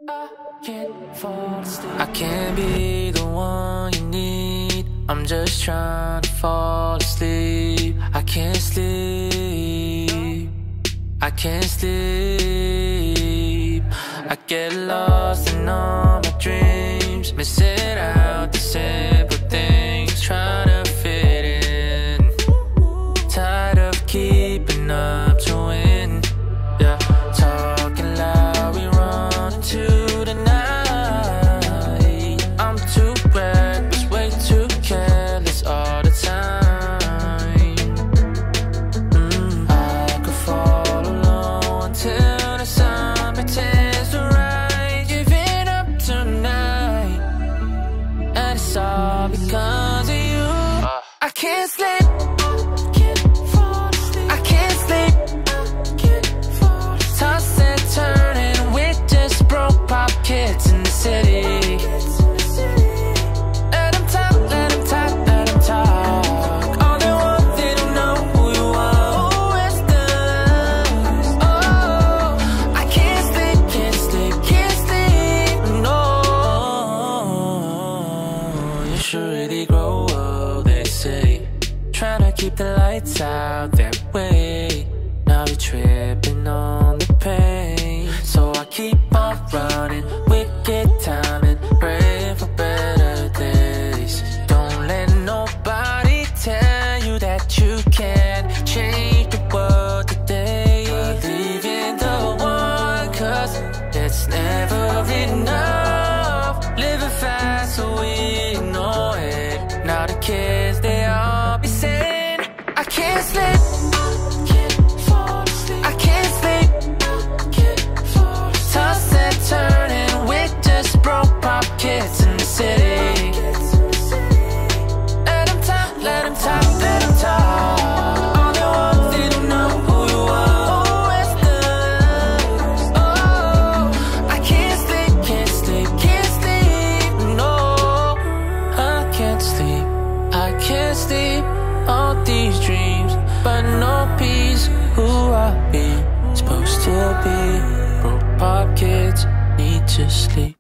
I can't be the one you need. I'm just trying to fall asleep. I can't sleep. I can't sleep. I get lost in all my dreams, missing out the simple things, trying to fit in. Tired of keeping up to win. Yeah, talking loud, we run into the night. I'm too reckless, way too careless all the time. I could fall alone until the sun pretends to rise. Giving up tonight, and it's all because of you. I can't sleep. Kids in the city. Let them talk, let them talk, let them talk. All they want, they don't know who you are. Who is this? Oh, I can't sleep, can't sleep, can't sleep. No, you should really grow up, they say. Trying to keep the lights out that way. Now you're tripping on the pain, so I keep on running. Wicked timing, praying for better days. Don't let nobody tell you that you can't change the world today. Believe in the one, cause it's never enough. Living fast so we ignore it. Now the kids, they all be saying, I can't sleep. Kids in the city. Let them talk, let them talk, let them talk. All they want, they don't know who you are. Who is this? Oh, I can't sleep, can't sleep, can't sleep. No, I can't sleep, I can't sleep. All these dreams, but no peace. Who are we supposed to be? Broke pop kids need to sleep.